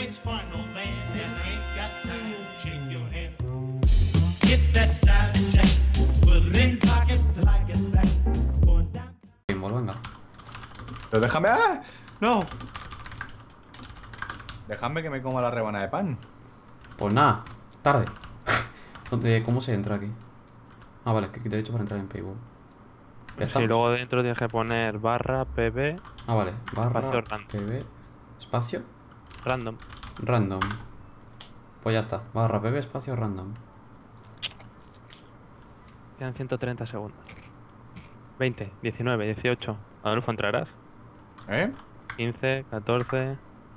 waits for no man and ain't got time to shake your hand. Get that style check, put it in pockets like it's back. Going down. Pinball, venga. Pero déjame. ¡Ah! ¡No! Déjame que me coma la rebanada de pan. Pues nada, tarde. ¿Cómo se entra aquí? Ah, vale, clic derecho para entrar en Paywall. Ya está. Sí, luego dentro tienes que poner barra pb Ah, vale. Barra espacio random. pb espacio Random. random. Pues ya está. Barra pb espacio random. Quedan 130 segundos. 20, 19, 18. Adolfo, ¿entrarás? ¿Eh? 15, 14.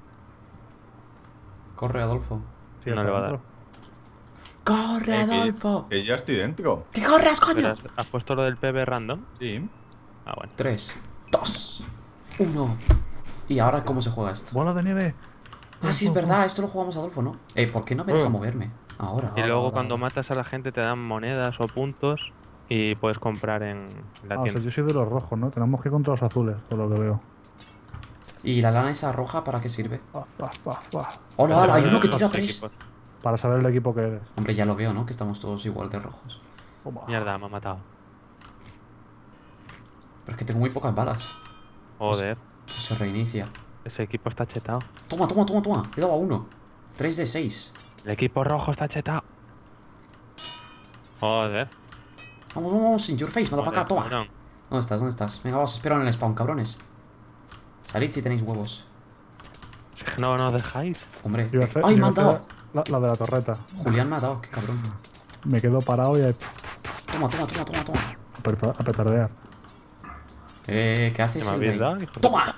Corre, Adolfo. Sí, No está le va a dentro. ¡Corre, Adolfo! Que ya estoy dentro. ¡Que corras, Pero coño! ¿has puesto lo del pb random? Sí. Ah, bueno. 3, 2, 1. ¿Y ahora cómo se juega esto? Bola de nieve. Ah, sí, es verdad. Esto lo jugamos, Adolfo, ¿no? ¿Por qué no me deja moverme? Ahora. Y luego ahora, cuando ahora. matas a la gente te dan monedas o puntos y puedes comprar en la Ah, o sea, tienda. yo soy de los rojos, ¿no? Tenemos que ir contra los azules, por lo que veo. ¿Y la lana esa roja para qué sirve? Fa. ¡Hola, hola! Hay uno que Los tira 3. equipos. Para saber el equipo que eres. Hombre, ya lo veo, ¿no? Que estamos todos igual de rojos. Toma. Mierda, me ha matado. Pero es que tengo muy pocas balas. Joder, Se reinicia. ese equipo está chetado. Toma, toma, toma, toma. Le he dado a 1. 3 de 6. El equipo rojo está chetado. Joder. Vamos, vamos, in your face, motherfucker, Joder, toma. cabrón. ¿Dónde estás? ¿Dónde estás? Venga, os espero en el spawn, cabrones. Salid si tenéis huevos. Es que no nos dejáis. Hombre. Iba a hacer- ¡Ay, me iba a han dado! hacer la de la torreta. Julián me ha dado, qué cabrón. Me quedo parado y ahí, Toma, toma, toma, toma, toma. a petardear. ¿Qué haces? ¿Qué me el habéis rey? dado, hijo de ¡Toma!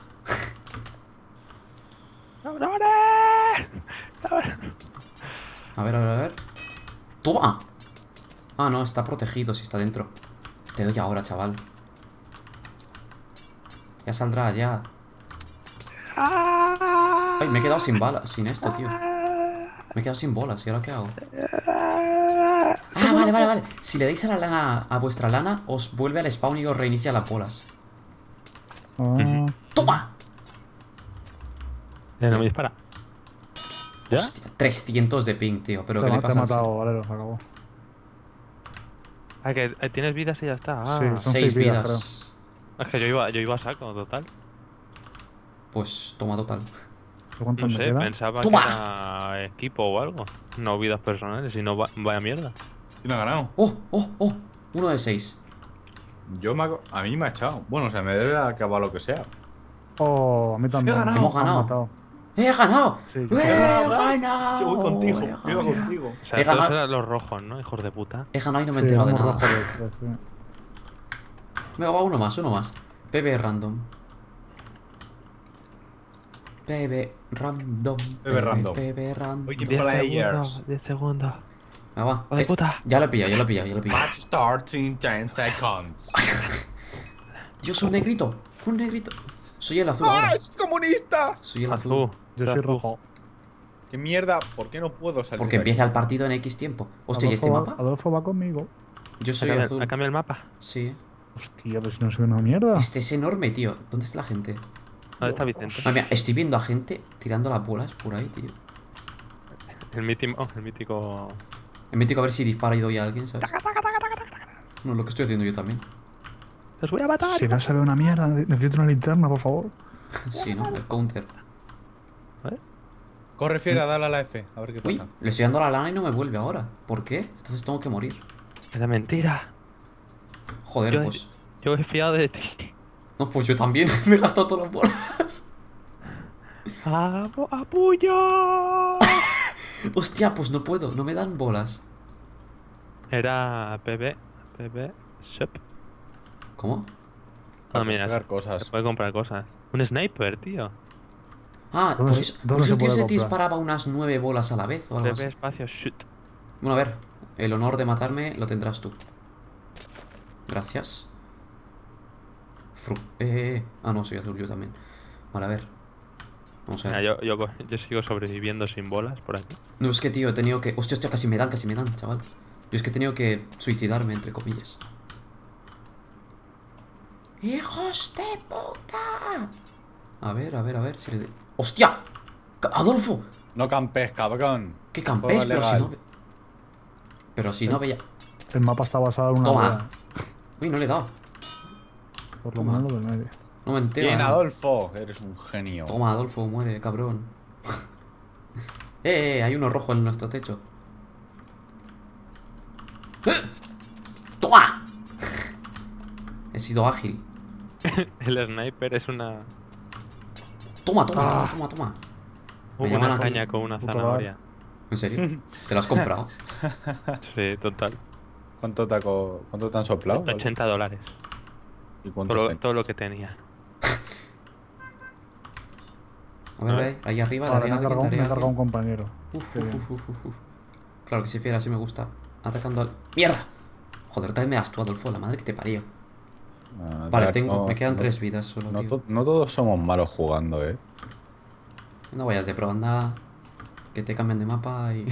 ¡Cabrones! A ver, a ver, a ver. ¡Toma! Ah, no, está protegido si está dentro. Te doy ahora, chaval. Ya saldrá, ya. Ay, me he quedado sin balas, sin esto, tío. Me he quedado sin bolas, ¿y ahora qué hago? Ah, vale, vale, vale. Si le dais a la lana, a vuestra lana, os vuelve al spawn y os reinicia las bolas. Ah, ¡Toma! No me dispara. ¿Ya? Hostia, 300 de ping, tío. Pero ¿qué te le ha pasa? matado, Valero, se acabó. Ah, que tienes vidas y ya está. Ah, Sí. Son 6 seis vidas, vidas. es que yo iba a saco, total. Pues toma total. ¿Cuánto No me sé, queda? pensaba ¡Toma! que era equipo o algo. No vidas personales, y no vaya mierda. ¿Quién ha ganado? ¡Oh, oh, oh! 1 de 6. A mí me ha echado. Bueno, o sea, me debe acabar lo que sea. Oh, a mí también. He ganado. Hemos Me han ganado. matado. ¡He ganado! Sí, ¡He yo- ganado! Sí, voy contigo. He Iba ganado. contigo. O sea, He todos ganado. eran los rojos, ¿no? Hijos de puta. He ganado y no me he Sí, enterado de éramos nada. rojos los tres, sí. Venga, va uno más, uno más. PB random. PB random. PB random. PB random. Oye, 10 players. segundos, 10 segundos. Venga, va. ¡Hijo de puta! Ya lo he pillado, ya lo he pillado, ya lo he pillado. Match starts in 10 seconds. Yo soy un negrito. Un negrito. Soy el azul ahora. ¡Es comunista! Soy el azul. Azul. Yo soy azul. rojo. ¿Qué mierda? ¿Por qué no puedo salir Porque de aquí? empieza el partido en X tiempo. Hostia, ¿y este Adolfo mapa? Adolfo va conmigo. Yo soy ¿Ha azul. cambiado el mapa? Sí. Hostia, pero si no soy una mierda. Este es enorme, tío. ¿Dónde está la gente? ¿Dónde está Vicente? Ah, mira, estoy viendo a gente tirando las bolas por ahí, tío. El mítico. Me metido a ver si dispara y doy a alguien, ¿sabes? No, lo que estoy haciendo yo también. ¡Los voy a matar! Si no se ve una mierda, necesito una linterna, por favor. Sí, ¿no? El counter. Corre, fiera, dale a la F. A ver qué Uy, pasa. le estoy dando la lana y no me vuelve ahora. ¿Por qué? Entonces tengo que morir. Era mentira. Joder, Yo- pues. Yo he fiado de ti. No, pues yo también. Me he gastado todas las bolas. ¡Apoyo! Hostia, pues no puedo. No me dan bolas. Era PB Shop. ¿Cómo? Ah, Para mira, pegar se cosas. puede comprar cosas. Un sniper, tío. Ah, ¿Dónde por se- eso, dónde por eso se el tío puede se comprar? disparaba unas 9 bolas a la vez o algo PB así. espacio shoot. Bueno, a ver. El honor de matarme lo tendrás tú. Gracias. Ah, no, soy azul yo también. Vale, a ver. Vamos a ver. Mira, yo sigo sobreviviendo sin bolas por aquí. No, es que, tío, he tenido que... Hostia, hostia, casi me dan, chaval. Yo es que he tenido que suicidarme, entre comillas. ¡Hijos de puta! A ver si le... ¡Hostia! ¡Adolfo! No campes, cabrón. ¿Qué campés? Juego Pero si legal. no... Pero si no veía... El mapa está basado en una Toma. aldea. Uy, no le he dado. Por lo Toma. menos lo del medio. No me entero. Bien, nada. Adolfo. Eres un genio. Toma, Adolfo, muere, cabrón. Hay uno rojo en nuestro techo. ¡Toma! He sido ágil. El sniper es una. Toma, toma, toma, toma. Me llaman Una a caña coña. con una Puto zanahoria. ¿En serio? ¿Te lo has comprado? Sí, total. ¿Cuánto te han soplado? $80. ¿Y cuántos ten- Todo lo que tenía. A ver, ve, ahí arriba, Vale, daré me a ha alguien, cargado, daré me a ha cargado un alguien. compañero. Uf, Qué uf, bien. uf, uf, uf, uf. Claro que si fiera, así me gusta. Atacando al... ¡Mierda! Joder, también me das tú, Adolfo, la madre que te parió. Ah, Vale, Dark, me quedan 3 vidas solo, No, tío. no todos somos malos jugando, No vayas de pro, anda. Que te cambien de mapa y...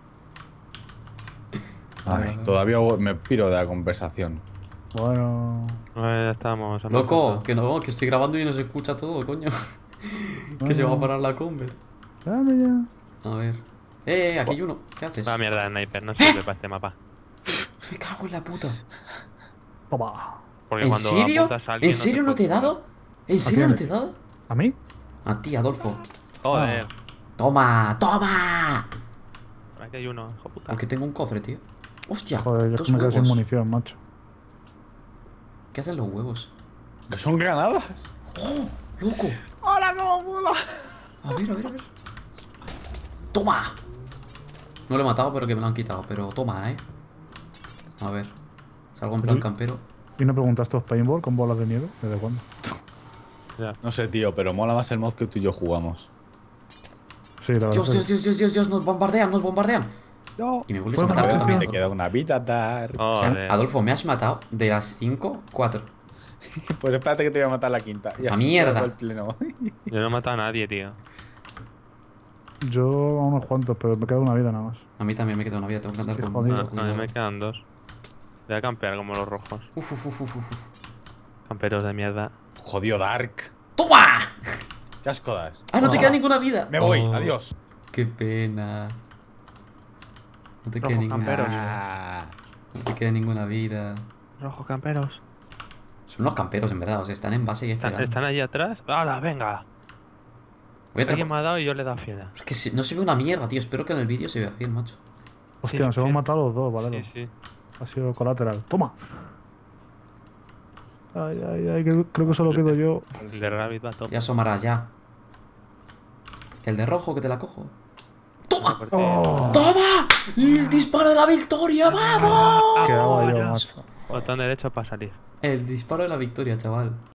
Ay, todavía me piro de la conversación. Bueno. Ya estamos. hemos Loco, cortado. que no, que estoy grabando y no se escucha todo, coño. Que se va a parar la conver. Dame ya. A ver. Aquí hay uno. ¿Qué haces? La mierda de sniper, no sirve para este mapa. Me cago en la puta. Toma. Porque ¿En cuando serio? apuntas a alguien ¿En serio no te he puede dado? ¿En serio quién? no te he dado? ¿A mí? A ti, Adolfo. Joder. ¡Toma! ¡Toma! Por aquí hay uno, hijo puta. Porque tengo un cofre, tío. ¡Hostia! Joder, yo Dos me quedo sin huevos. munición, macho. ¿Qué hacen los huevos? ¿Que son granadas? ¡Oh! ¡Loco! ¡Hola, cómo mola! A ver, a ver, a ver. ¡Toma! No lo he matado, pero que me lo han quitado. Pero toma, A ver. Salgo en plan campero. Y no preguntas, ¿estos paintball con bolas de nieve? ¿Desde cuándo? No sé, tío, pero mola más el mod que tú y yo jugamos. Sí, la verdad. Dios, es Dios, que- Dios, Dios, Dios, nos bombardean, nos bombardean. No. Y me vuelves a Bueno, matar tú pero también. Te queda una vida, Dar. O sea, Joder. Adolfo, me has matado de las 5, 4. Pues espérate que te voy a matar la quinta. Y ¡A así mierda! te hago el pleno. Yo no he matado a nadie, tío. Yo a unos cuantos, pero me queda una vida nada más. A mí también me queda una vida, tengo que andar Qué con jodido. mucho A mí cuidado. me quedan 2. Voy a campear como los rojos. Uf, uf, uf, uf, uf. Camperos de mierda. Jodido, Dark. ¡Toma! ¿Qué asco das? ¡Ah, no te Oh. queda ninguna vida! Me voy, Oh, adiós. ¡Qué pena! No te Rojo queda ninguna campero. Ah. No te queda ninguna vida. Rojos camperos. Son unos camperos, en verdad. O sea, están en base y esperando. ¿Están allí atrás? ¡Hala, venga! Voy a Alguien me atrapar. ha dado y yo le he dado fiera. Es que no se ve una mierda, tío. Espero que en el vídeo se vea bien, macho. Hostia, Sí, nos sí. hemos matado los dos, ¿vale? Sí, sí. Ha sido colateral. ¡Toma! Ay, ay, ay, creo que solo quedo yo. El de Rabbit va a tope. Ya asomarás, ya. El de rojo, que te la cojo. ¡Toma! Oh, ¡Toma! ¡El disparo de la victoria! ¡Vamos! quedaba yo, macho. Botón derecho para salir. El disparo de la victoria, chaval.